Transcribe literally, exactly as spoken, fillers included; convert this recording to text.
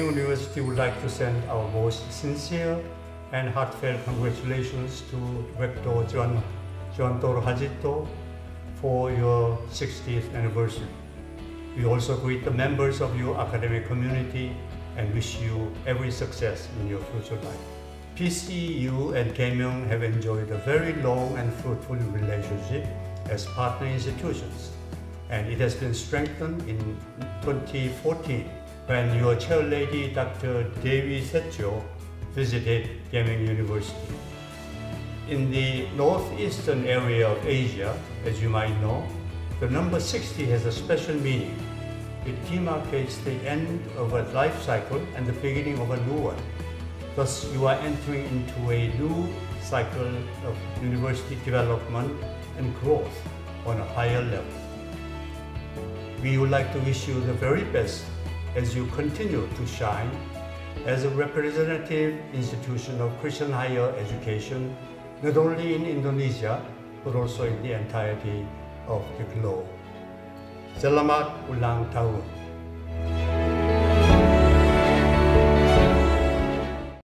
Keimyung University would like to send our most sincere and heartfelt congratulations to Rector John, John Toro Hajito for your sixtieth anniversary. We also greet the members of your academic community and wish you every success in your future life. P C U and Keimyung have enjoyed a very long and fruitful relationship as partner institutions, and it has been strengthened in twenty fourteen when your chair lady Doctor Devi Setjo visited Keimyung University. In the northeastern area of Asia, as you might know, the number sixty has a special meaning. It demarcates the end of a life cycle and the beginning of a new one. Thus, you are entering into a new cycle of university development and growth on a higher level. We would like to wish you the very best as you continue to shine as a representative institution of Christian higher education, not only in Indonesia, but also in the entirety of the globe. Selamat ulang tahun.